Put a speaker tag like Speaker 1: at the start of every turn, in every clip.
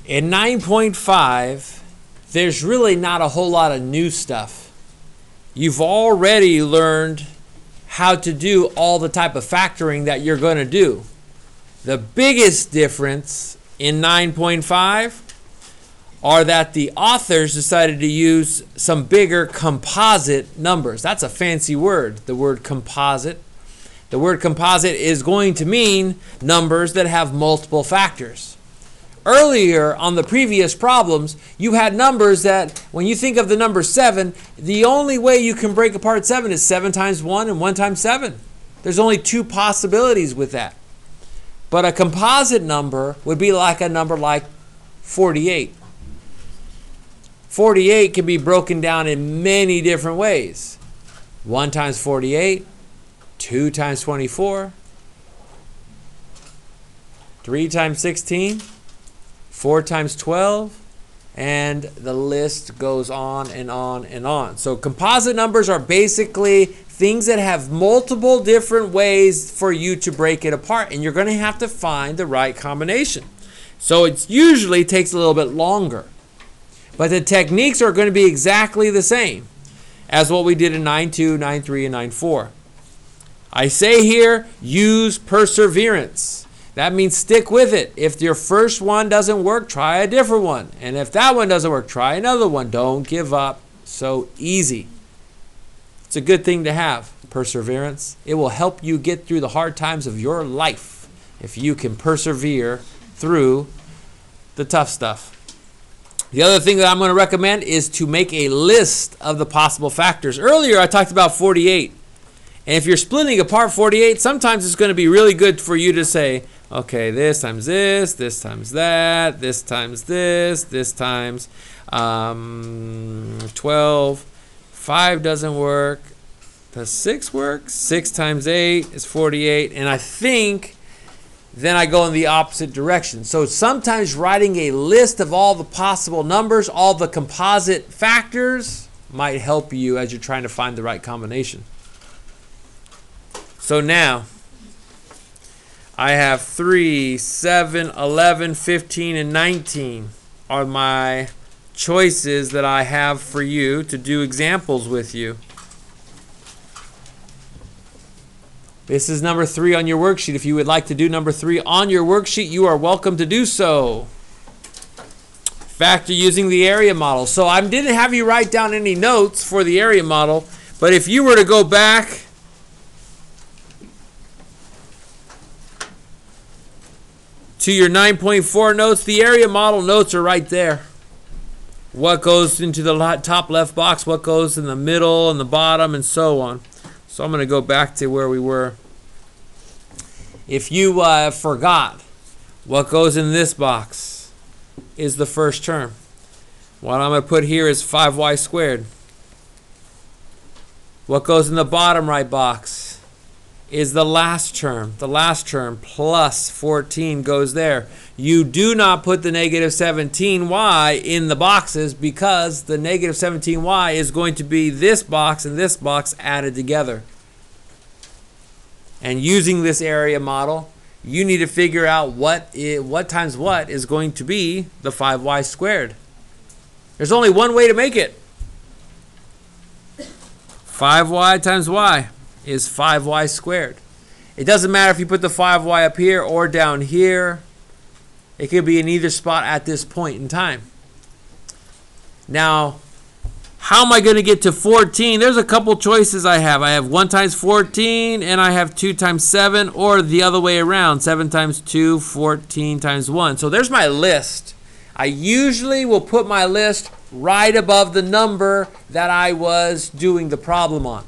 Speaker 1: In 9.5, there's really not a whole lot of new stuff. You've already learned how to do all the type of factoring that you're going to do. The biggest difference in 9.5 are that the authors decided to use some bigger composite numbers. That's a fancy word, the word composite. The word composite is going to mean numbers that have multiple factors. Earlier on the previous problems, you had numbers that, when you think of the number 7, the only way you can break apart 7 is 7 times 1 and 1 times 7. There's only two possibilities with that. But a composite number would be like a number like 48. 48 can be broken down in many different ways. 1 times 48, 2 times 24, 3 times 16, 4 times 12, and the list goes on and on and on. So composite numbers are basically things that have multiple different ways for you to break it apart, and you're going to have to find the right combination. So it usually takes a little bit longer. But the techniques are going to be exactly the same as what we did in 9.2, 9.3, and 9.4. I say here, use perseverance. That means stick with it. If your first one doesn't work, try a different one. And if that one doesn't work, try another one. Don't give up. So easy. It's a good thing to have, perseverance. It will help you get through the hard times of your life if you can persevere through the tough stuff. The other thing that I'm going to recommend is to make a list of the possible factors. Earlier, I talked about 48. And if you're splitting apart 48, sometimes it's going to be really good for you to say, okay, this times this times that, this times this times 12. 5 doesn't work. Does 6 work? 6 times 8 is 48. And I think then I go in the opposite direction. So sometimes writing a list of all the possible numbers, all the composite factors, might help you as you're trying to find the right combination. So now, I have 3, 7, 11, 15, and 19 are my choices that I have for you to do examples with you. This is number 3 on your worksheet. If you would like to do number 3 on your worksheet, you are welcome to do so. Factor using the area model. So I didn't have you write down any notes for the area model, but if you were to go back to your 9.4 notes, the area model notes are right there. What goes into the top left box, what goes in the middle and the bottom, and so on. So I'm going to go back to where we were. If you forgot, what goes in this box is the first term. What I'm going to put here is 5y squared. What goes in the bottom right box is the last term. The last term plus 14 goes there. You do not put the negative 17y in the boxes because the negative 17y is going to be this box and this box added together. And using this area model, you need to figure out what times what is going to be the 5y squared. There's only one way to make it. 5y times y is 5y squared. It doesn't matter if you put the 5y up here or down here. It could be in either spot at this point in time. Now, how am I going to get to 14? There's a couple choices I have. I have 1 times 14 and I have 2 times 7, or the other way around, 7 times 2, 14 times 1. So there's my list. I usually will put my list right above the number that I was doing the problem on.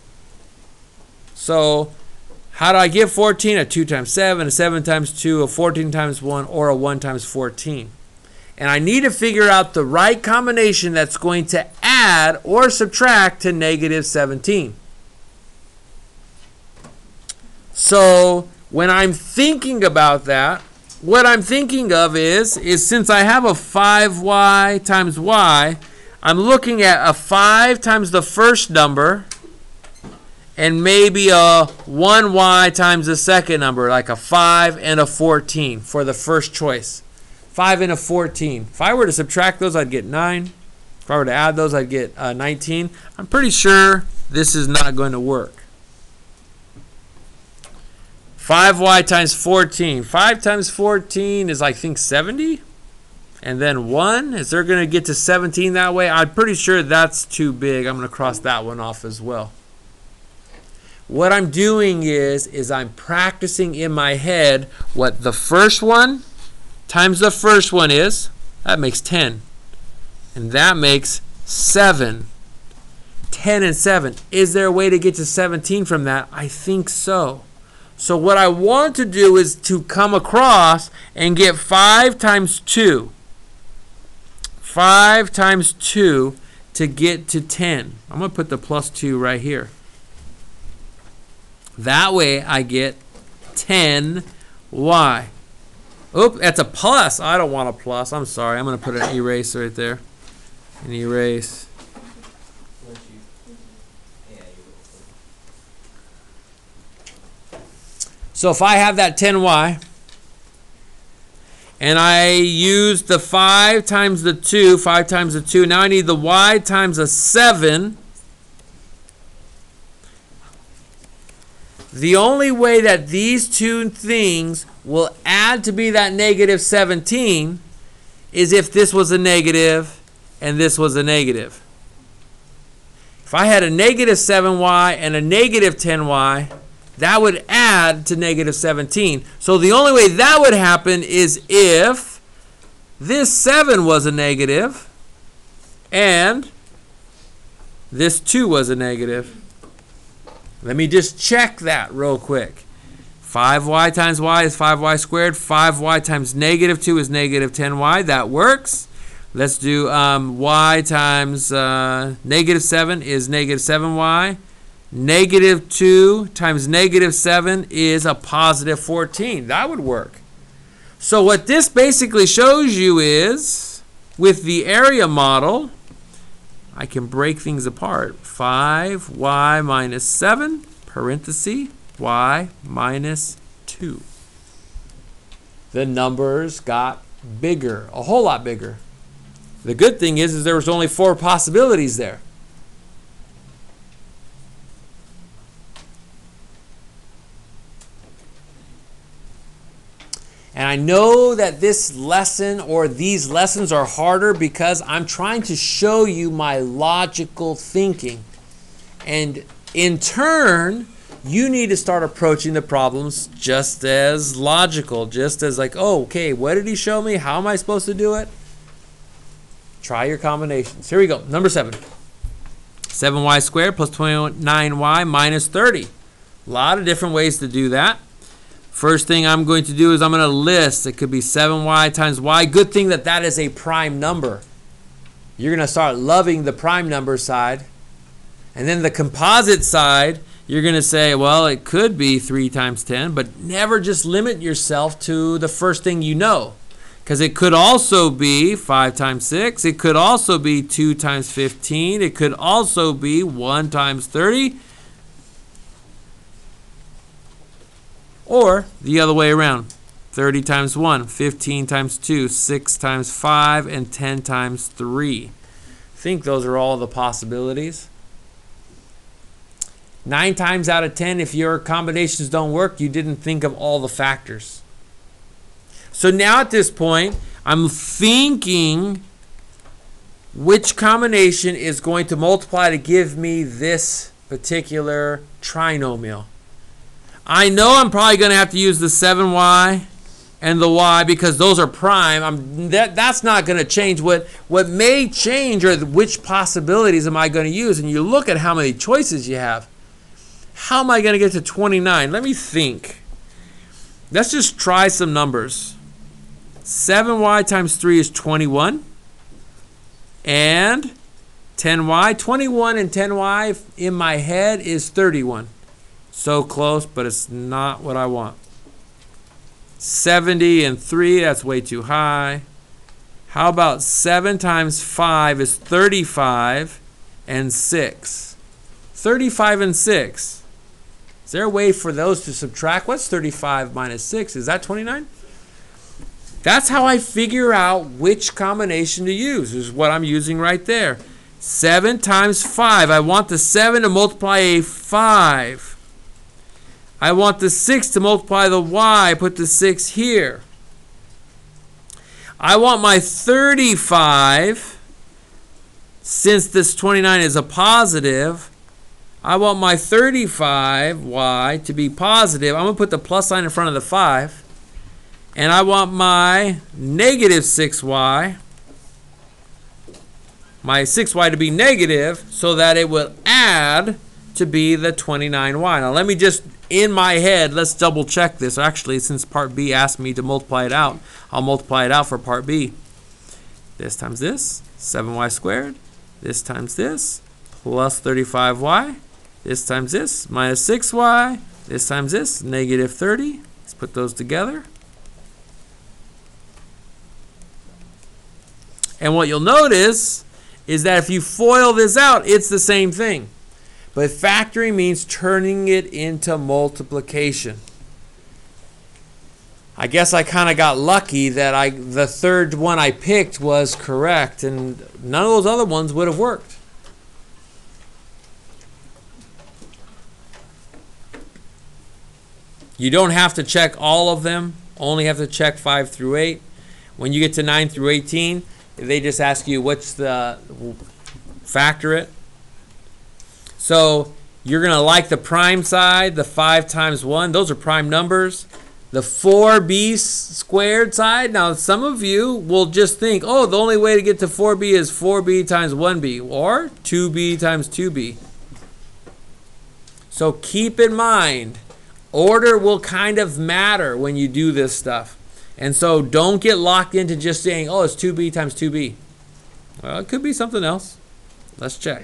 Speaker 1: So how do I get 14? A 2 times 7, a 7 times 2, a 14 times 1, or a 1 times 14. And I need to figure out the right combination that's going to add or subtract to negative 17. So when I'm thinking about that, what I'm thinking of is since I have a 5y times y, I'm looking at a 5 times the first number and maybe a 1y times the second number, like a 5 and a 14 for the first choice. 5 and a 14. If I were to subtract those, I'd get 9. If I were to add those, I'd get 19. I'm pretty sure this is not going to work. 5y times 14. 5 times 14 is, I think, 70. And then 1. Is there going to get to 17 that way? I'm pretty sure that's too big. I'm going to cross that one off as well. What I'm doing is I'm practicing in my head what the first one times the first one is. That makes 10. And that makes 7. 10 and 7. Is there a way to get to 17 from that? I think so. So what I want to do is to come across and get 5 times 2. 5 times 2 to get to 10. I'm going to put the plus 2 right here. That way I get 10y. Oop, that's a plus. I don't want a plus. I'm sorry. I'm going to put an erase right there. An erase. So if I have that 10y, and I use the 5 times the 2, 5 times the 2, now I need the y times a 7. The only way that these two things will add to be that negative 17 is if this was a negative and this was a negative. If I had a negative 7y and a negative 10y, that would add to negative 17. So the only way that would happen is if this 7 was a negative and this 2 was a negative. Let me just check that real quick. 5y times y is 5y squared. 5y times negative 2 is negative 10y. That works. Let's do y times negative 7 is negative 7y. Negative 2 times negative 7 is a positive 14. That would work. So what this basically shows you is, with the area model, I can break things apart. 5y minus 7, parenthesis, y minus 2. The numbers got bigger, a whole lot bigger. The good thing is there was only 4 possibilities there. And I know that this lesson or these lessons are harder because I'm trying to show you my logical thinking. And in turn, you need to start approaching the problems just as logical, just as like, oh, okay, what did he show me? How am I supposed to do it? Try your combinations. Here we go. Number 7. 7y squared plus 29y minus 30. A lot of different ways to do that. First thing I'm going to do is I'm going to list. It could be 7y times y. Good thing that that is a prime number. You're going to start loving the prime number side. And then the composite side, you're going to say, well, it could be 3 times 10, but never just limit yourself to the first thing you know. Because it could also be 5 times 6. It could also be 2 times 15. It could also be 1 times 30. Or the other way around, 30 times 1, 15 times 2, 6 times 5, and 10 times 3. I think those are all the possibilities. 9 times out of 10, if your combinations don't work, you didn't think of all the factors. So now at this point, I'm thinking which combination is going to multiply to give me this particular trinomial. I know I'm probably going to have to use the 7y and the y because those are prime. That's not going to change. What may change are which possibilities am I going to use. And you look at how many choices you have. How am I going to get to 29? Let me think. Let's just try some numbers. 7y times 3 is 21. And 10y. 21 and 10y in my head is 31. So close, but it's not what I want. 70 and 3, that's way too high. How about 7 times 5 is 35 and 6? 35 and 6. Is there a way for those to subtract? What's 35 minus 6? Is that 29? That's how I figure out which combination to use. This is what I'm using right there. 7 times 5. I want the 7 to multiply a 5. I want the 6 to multiply the y. Put the 6 here. I want my 35, since this 29 is a positive, I want my 35y to be positive. I'm going to put the plus sign in front of the 5. And I want my negative 6y, my 6y to be negative, so that it will add to be the 29y. Now let me just, in my head, let's double check this. Actually, since part B asked me to multiply it out, I'll multiply it out for part B. This times this, 7y squared. This times this, plus 35y. This times this, minus 6y. This times this, negative 30. Let's put those together. And what you'll notice is that if you FOIL this out, it's the same thing. But factoring means turning it into multiplication. I guess I kind of got lucky that the third one I picked was correct, and none of those other ones would have worked. You don't have to check all of them, only have to check 5 through 8. When you get to 9 through 18, they just ask you what's the factor it. So you're going to like the prime side, the 5 times 1. Those are prime numbers. The 4b squared side. Now some of you will just think, oh, the only way to get to 4b is 4b times 1b or 2b times 2b. So keep in mind, order will kind of matter when you do this stuff. And so don't get locked into just saying, oh, it's 2b times 2b. Well, it could be something else. Let's check.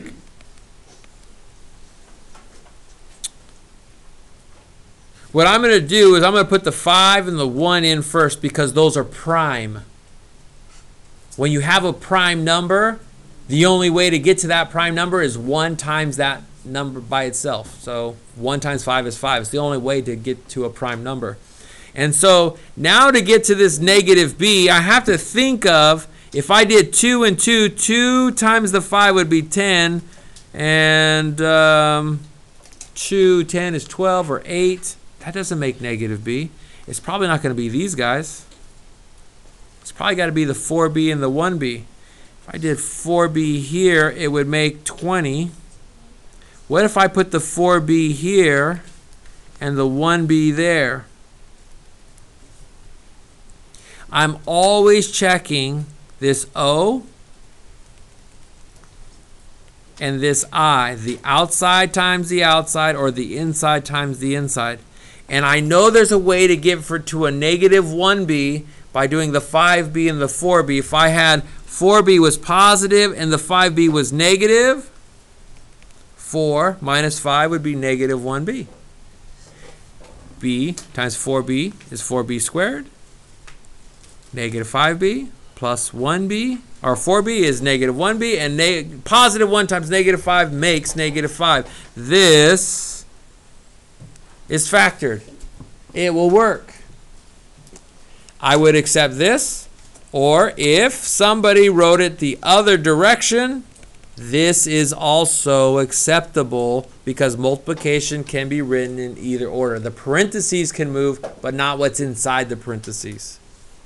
Speaker 1: What I'm going to do is I'm going to put the 5 and the 1 in first because those are prime. When you have a prime number, the only way to get to that prime number is 1 times that number by itself. So 1 times 5 is 5. It's the only way to get to a prime number. And so now to get to this negative b, I have to think of, if I did 2 and 2, 2 times the 5 would be 10, and 10 is 12 or 8. That doesn't make negative b. It's probably not going to be these guys. It's probably got to be the 4b and the 1b. If I did 4b here, it would make 20. What if I put the 4b here and the 1b there? I'm always checking this O and this I, the outside times the outside or the inside times the inside. And I know there's a way to get to a negative 1b by doing the 5b and the 4b. If I had 4b was positive and the 5b was negative, 4 minus 5 would be negative 1b. b times 4b is 4b squared. Negative 5b plus 1b, or 4b is negative 1b, and positive 1 times negative 5 makes negative 5. This is factored. It will work. I would accept this, or if somebody wrote it the other direction, this is also acceptable because multiplication can be written in either order. The parentheses can move, but not what's inside the parentheses.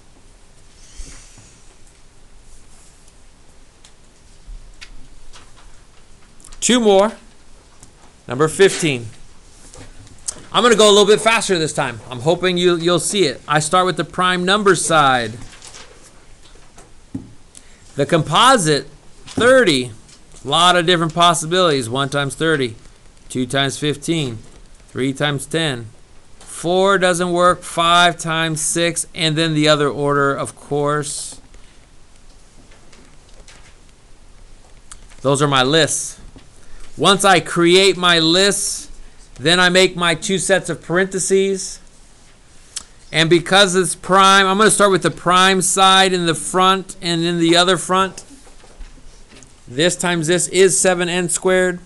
Speaker 1: Two more. Number 15. I'm going to go a little bit faster this time. I'm hoping you'll see it. I start with the prime number side. The composite, 30. A lot of different possibilities. 1 times 30. 2 times 15. 3 times 10. 4 doesn't work. 5 times 6. And then the other order, of course. Those are my lists. Once I create my lists, then I make my 2 sets of parentheses. And because it's prime, I'm going to start with the prime side in the front and in the other front. This times this is 7n squared.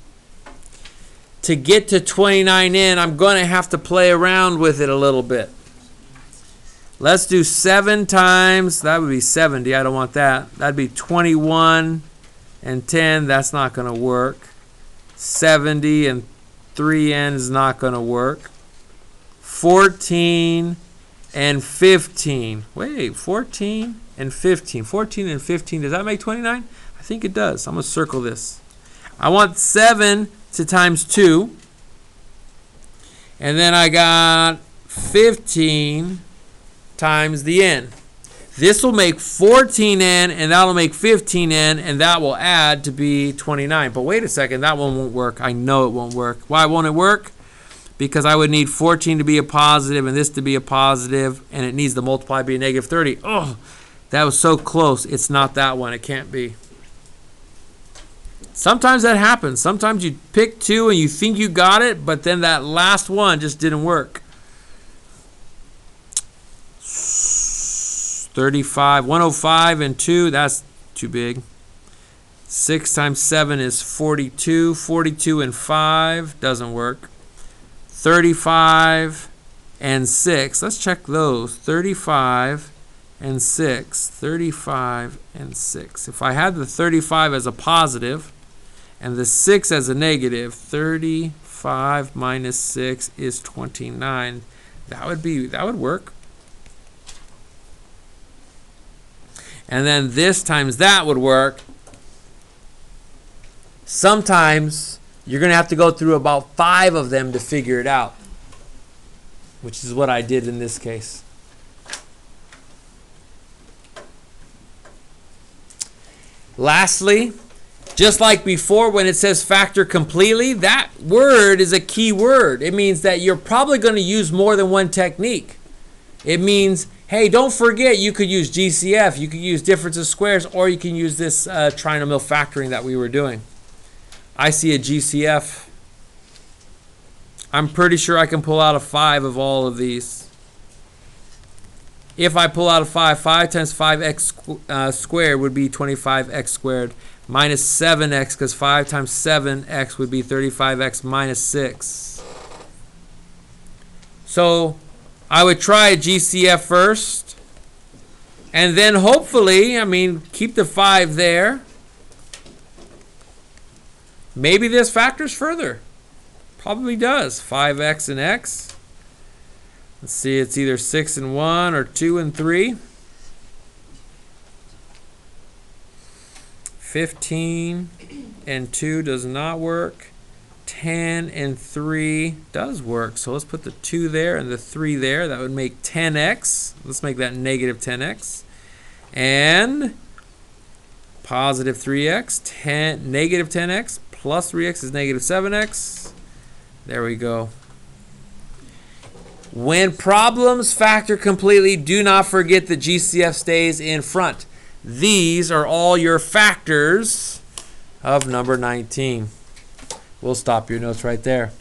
Speaker 1: To get to 29n, I'm going to have to play around with it a little bit. Let's do 7 times, that would be 70. I don't want that. That'd be 21 and 10. That's not going to work. 70 and 3n is not going to work. 14 and 15. Wait, 14 and 15. 14 and 15, does that make 29? I think it does. I'm going to circle this. I want 7 to times 2. And then I got 15 times the n. This will make 14n, and that'll make 15n, and that will add to be 29. But wait a second, that one won't work. I know it won't work. Why won't it work? Because I would need 14 to be a positive and this to be a positive, and it needs to multiply to be a negative 30. Oh, that was so close. It's not that one. It can't be. Sometimes that happens. Sometimes you pick 2 and you think you got it, but then that last one just didn't work. 35, 105 and 2, that's too big. 6 times 7 is 42. 42 and 5 doesn't work. 35 and 6, let's check those. 35 and 6. 35 and 6. If I had the 35 as a positive and the 6 as a negative, 35 minus 6 is 29. That would work. And then this times that would work. Sometimes you're going to have to go through about 5 of them to figure it out, which is what I did in this case. Lastly, just like before when it says factor completely, that word is a key word. It means that you're probably going to use more than one technique. It means, hey, don't forget you could use GCF, you could use difference of squares, or you can use this trinomial factoring that we were doing. I see a GCF. I'm pretty sure I can pull out a 5 of all of these. If I pull out a 5, 5 times 5x squared would be 25x squared minus 7x, because 5 times 7x would be 35x minus 6. So I would try a GCF first, and then hopefully, keep the 5 there. Maybe this factors further. Probably does. 5x and x. Let's see, it's either 6 and 1 or 2 and 3. 15 and 2 does not work. 10 and 3 does work. So let's put the 2 there and the 3 there. That would make 10x. Let's make that negative 10x. And positive 3x. Negative 10x plus 3x is negative 7x. There we go. When problems factor completely, do not forget the GCF stays in front. These are all your factors of number 19. We'll stop your notes right there.